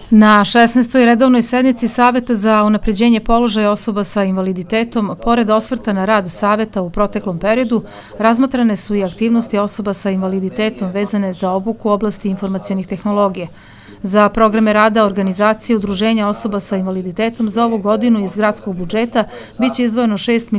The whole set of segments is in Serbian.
Na 16. redovnoj sednici Saveta za unapređenje položaja osoba sa invaliditetom, pored osvrta na rad Saveta u proteklom periodu, razmatrane su i aktivnosti osoba sa invaliditetom vezane za obuku u oblasti informacionih tehnologije. Za programe rada organizacije udruženja osoba sa invaliditetom za ovu godinu iz gradskog budžeta biće izdvojeno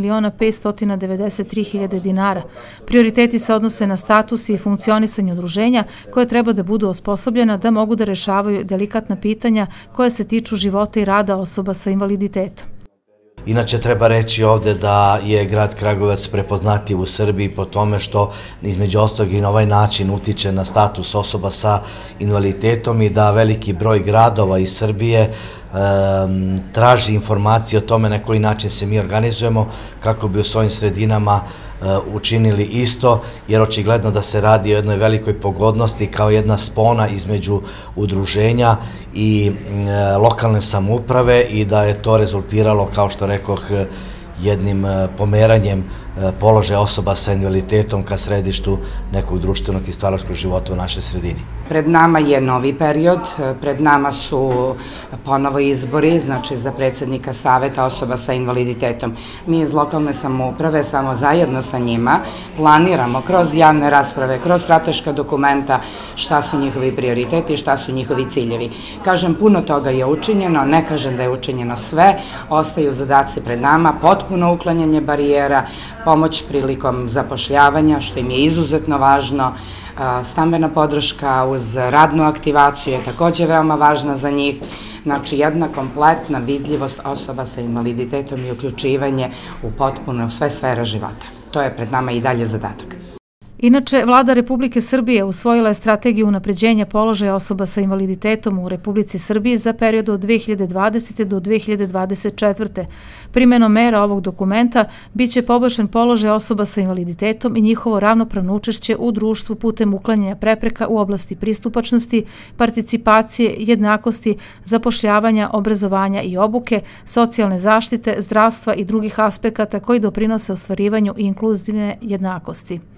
6.593.000 dinara. Prioriteti se odnose na status i funkcionisanje udruženja koje treba da budu osposobljena da mogu da rešavaju delikatna pitanja koja se tiču života i rada osoba sa invaliditetom. Inače, treba reći ovde da je grad Kragujevac prepoznatljiv u Srbiji po tome što između ostalog i na ovaj način utiče na status osoba sa invaliditetom i da veliki broj gradova iz Srbije traži informacije o tome na koji način se mi organizujemo kako bi u svojim sredinama učinili isto, jer očigledno da se radi o jednoj velikoj pogodnosti kao jedna spona između udruženja i lokalne samouprave i da je to rezultiralo, kao što rekoh, jednim pomeranjem položaja osoba sa invaliditetom ka središtu nekog društvenog i stvaralačkog života u našoj sredini. Pred nama je novi period, pred nama su ponovo izbori, znači za predsjednika Saveta osoba sa invaliditetom. Mi iz lokalne samouprave samo zajedno sa njima planiramo kroz javne rasprave, kroz strateška dokumenta šta su njihovi prioriteti, šta su njihovi ciljevi. Kažem, puno toga je učinjeno, ne kažem da je učinjeno sve, ostaju zadaci pred nama, potpuno uklanjanje barijera, pomoć prilikom zapošljavanja, što im je izuzetno važno, stambena podrška uz radnu aktivaciju je također veoma važna za njih, znači jedna kompletna vidljivost osoba sa invaliditetom i uključivanje u potpuno sve sfere života. To je pred nama i dalje zadatak. Inače, Vlada Republike Srbije usvojila je strategiju unapređenja položaja osoba sa invaliditetom u Republici Srbiji za period od 2020. do 2024. Primenom mera ovog dokumenta biće poboljšan položaj osoba sa invaliditetom i njihovo ravnopravno učešće u društvu putem uklanjanja prepreka u oblasti pristupačnosti, participacije, jednakosti, zapošljavanja, obrazovanja i obuke, socijalne zaštite, zdravstva i drugih aspekata koji doprinose ostvarivanju inkluzivne jednakosti.